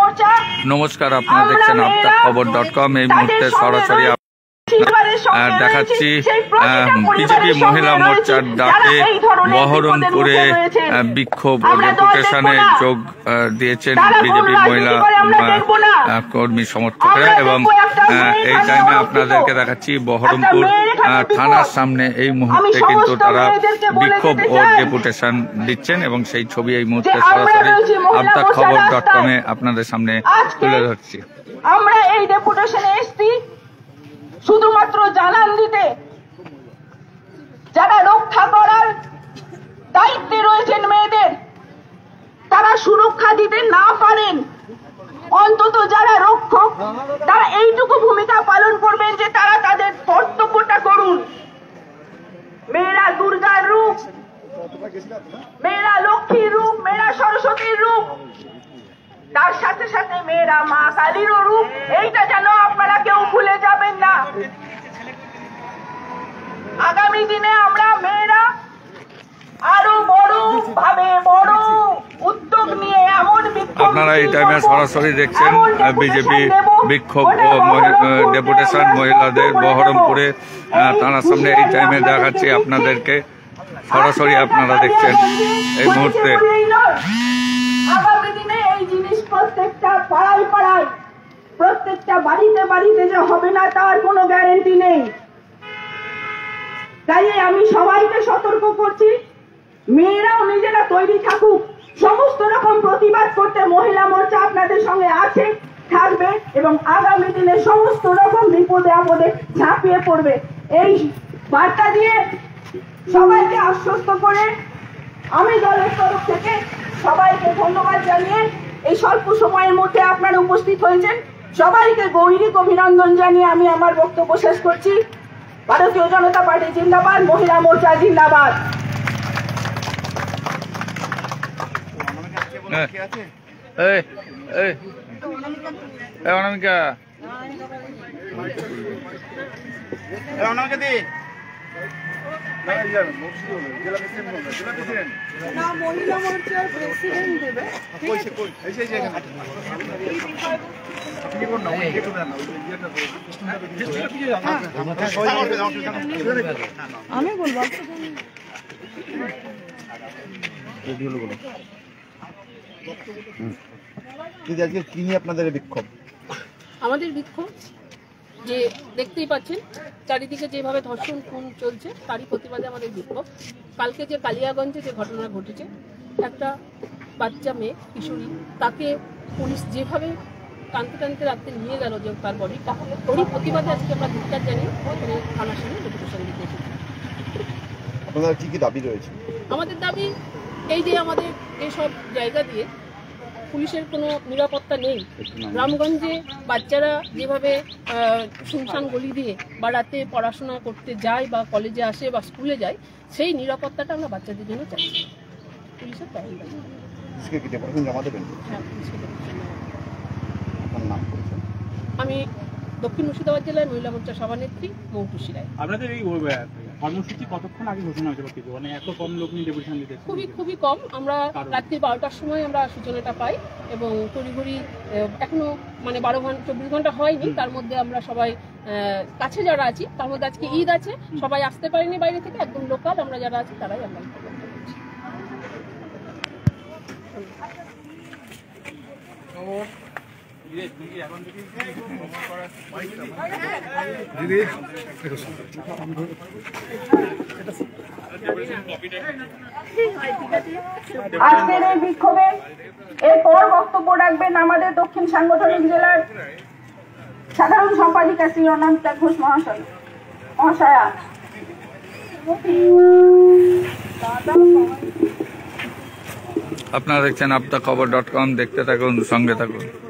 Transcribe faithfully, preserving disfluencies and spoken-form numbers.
নমস্কার, আপনারা দেখছেন আপতা খবর ডট কম। এই মুহূর্তে সরাসরি দেখাচ্ছি বিজেপি মহিলা মোর্চার ডাকে বহরমপুরে বিক্ষোভ ও ডেপুটেশনে যোগ দিয়েছেন বিজেপি মহিলা কর্মী সমর্থকরা। এবং এই টাইমে আপনাদেরকে দেখাচ্ছি বহরমপুর থানার সামনে এই মুহূর্তে কিন্তু তারা বিক্ষোভ ও ডেপুটেশন দিচ্ছেন এবং সেই ছবি এই মুহূর্তে সরাসরি আপতা খবর ডট কমে আপনাদের সামনে তুলে ধরছি। আমরা এই ডেপুটেশনে এসেছি শুধুমাত্র জানান দিতে, যারা রক্ষা করার দায়িত্বে রয়েছেন মেয়েদের, তারা সুরক্ষা দিতে না পারেন, অন্তত যারা রক্ষক তারা এইটুকু ভূমিকা পালন করবেন যে তারা তাদের কর্তব্যটা করুন। মেয়েরা দুর্গার রূপ, মেয়েরা লক্ষ্মীর রূপ, মেয়েরা সরস্বতীর রূপ, তার সাথে সাথে মেয়েরা মা কালীরও রূপ। এইটা যেন আপনারা কেউ ভুলে যাবেন না। আগামী দিনে আমরা মেয়েরা আরো বড় ভাবে বড় উদ্যোগ নিয়ে এমন আপনারা এই টাইমে সরাসরি দেখছেন বিজেপি বিক্ষোভ ও ডেপুটেশন মহিলাদের বহরমপুরে থানার সামনে। এই টাইমে দেখাচ্ছি আপনাদেরকে সরাসরি, আপনারা দেখছেন এই মুহূর্তে। আগামী দিনে এই জিনিস প্রত্যেকটা পাড়ায় পাড়ায়, প্রত্যেকটা বাড়িতে বাড়িতে যে হবে না তার কোনো গ্যারেন্টি নেই। তাই আমি সবাইকে সতর্ক করছি, মেয়েরাও নিজেরা তৈরি থাকুক। সমস্ত রকম প্রতিবাদ করতে মহিলা মোর্চা আপনাদের সঙ্গে আছে, থাকবে এবং আগামী দিনে সমস্ত রকম বিপদে আপদে ঝাঁপিয়ে পড়বে। এই বার্তা দিয়ে সবাইকে আশ্বস্ত করে আমি দলের তরফ থেকে সবাইকে ধন্যবাদ জানিয়ে এই স্বল্প সময়ের মধ্যে আপনারা উপস্থিত হয়েছেন, সবাইকে গৌরীক অভিনন্দন জানিয়ে আমি আমার বক্তব্য শেষ করছি। ভারতীয় জনতা পার্টি জিন্দাবাদ, মহিলা মোর্চা জিন্দাবাদ। মহিলা মোর্চার প্রেসিডেন্ট দেবে। আমি বলবো আজকে কি নিয়ে আপনাদের বিক্ষোভ? আমাদের বিক্ষোভ যে দেখতেই পাচ্ছেন চারিদিকে যেভাবে ধর্ষণ খুন চলছে, তারই প্রতিবাদে আমাদের বিক্ষোভ। কালকে যে কালিয়াগঞ্জে যে ঘটনা ঘটেছে, একটা বাচ্চা মেয়ে কিশোরী, তাকে পুলিশ যেভাবে টানতে টানতে রাখতে নিয়ে গেল যে তার বডিটা, ওরই প্রতিবাদে আজকে আমরা ধিক্কার জানিয়ে থানার সামনে ডেপুটেশন দিতে এসেছি। আপনাদের কি কি দাবি রয়েছে? আমাদের দাবি এই যে আমাদের এইসব জায়গা দিয়ে পুলিশের কোনো নিরাপত্তা নেই। গ্রামগঞ্জে বাচ্চারা যেভাবে শুনশান গলি দিয়ে বা রাতে পড়াশোনা করতে যায় বা কলেজে আসে বা স্কুলে যায়, সেই নিরাপত্তাটা আমরা বাচ্চাদের জন্য চাইছি। পুলিশের তাই জমা দেবেন? হ্যাঁ, আমি দক্ষিণ মুর্শিদাবাদ জেলার মহিলা মোর্চা সভানেত্রী মৌটুসী রায়। আপনাদের এই কর্মসূচি কতক্ষণ আগে ঘোষণা হয়েছিল? মানে এত কম লোক নিয়ে ডেপুটেশন দিতে? খুবই খুবই কম। আমরা রাত্রি বারোটার সময় আমরা সূচনাটা পাই এবং তড়িঘড়ি এখনো মানে বারো ঘন্টা চব্বিশ ঘন্টা হয়নি, তার মধ্যে আমরা সবাই কাছে যারা আছি, তার মধ্যে আজকে ঈদ আছে, সবাই আসতে পারেনি বাইরে থেকে, একদম লোকাল আমরা যারা আছি তারাই আমরা আজকের এই বিক্ষোভে এরপর বক্তব্য রাখবেন আমাদের দক্ষিণ সাংগঠনিক জেলার সাধারণ সম্পাদিকা শ্রী অনন্তা ঘোষ মহাশয় মহাশয়া। আপনারা দেখছেন আপতা খবর ডট কম, দেখতে থাকুন, সঙ্গে থাকুন।